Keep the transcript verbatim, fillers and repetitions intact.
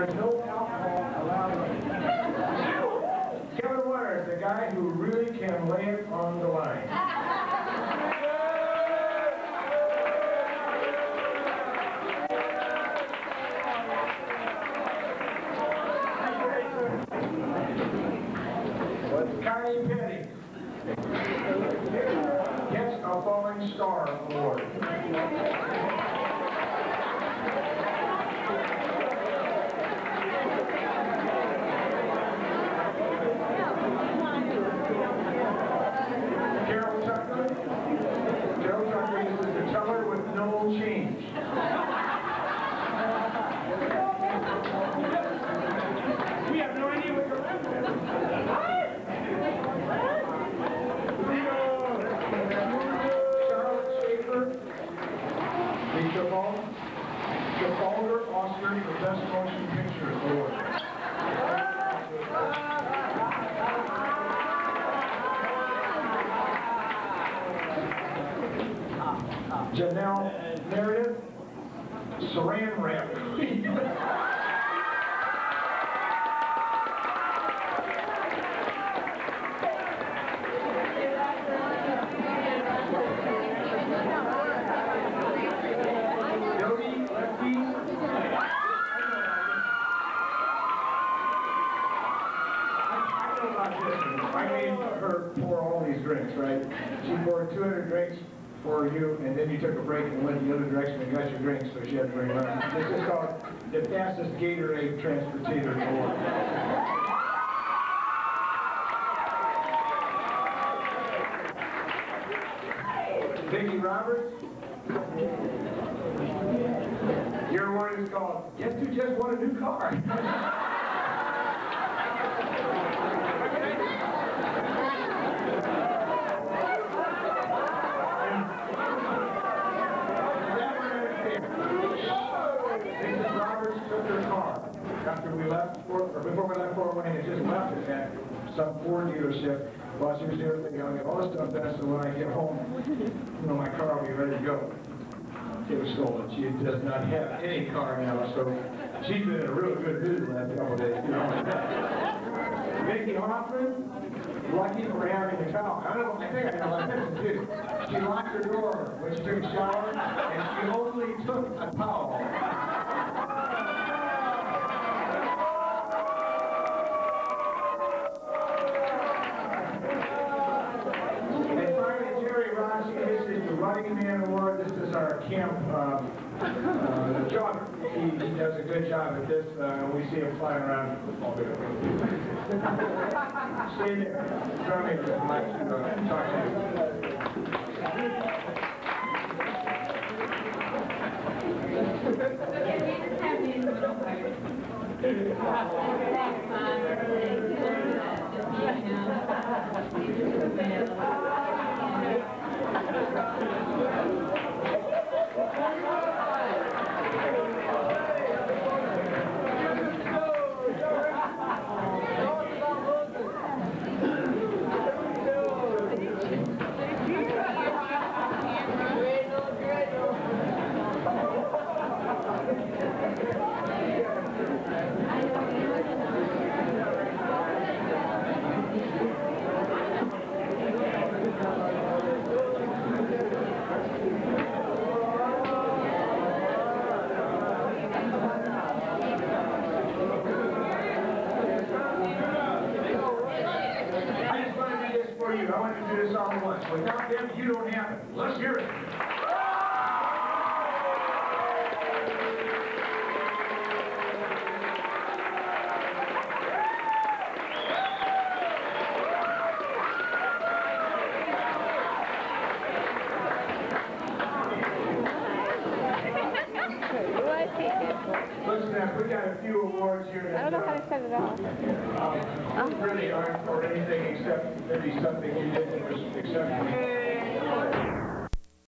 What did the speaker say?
there's no alcohol allowed. Kevin Winter is the guy who really can lay it on the line. Connie Petty gets a Falling Star Award. Carol Tucker. Carol Tucker is the teller with no change. We have no idea what you're left with. The Trafalgar Oscar for Best Motion Picture Award. Janelle Meredith, Saran Wrap. I made her pour all these drinks, right? She poured two hundred drinks for you, and then you took a break and went the other direction and got your drinks, so she had to bring them around. This is called the fastest Gatorade transportator award. Vicki Roberts, your award is called Guess Who Just Won a New Car? Took their car after we left, or before we left Fort Wayne, it just left it at some Ford dealership. While she was there, you know, I get all this stuff done, so when I get home, you know, my car will be ready to go. It was stolen. She does not have any car now, so she's been in a real good mood the last couple of days, you know. Vicki Hoffman, lucky for having a towel. I don't know, I think I know what this too. She locked her door when she took a shower, and she only took a towel. Running Man Award. This is our camp um, uh, jogger. He, he does a good job at this. Uh, we see him flying around. Stay there. Come here. I'd like to uh, talk to I want to do this all at once. Without them, you don't have it. Let's hear it. Listen, we got a few awards here. That, I don't know how to set it off. Um, really aren't for anything except maybe something you did that was exceptional.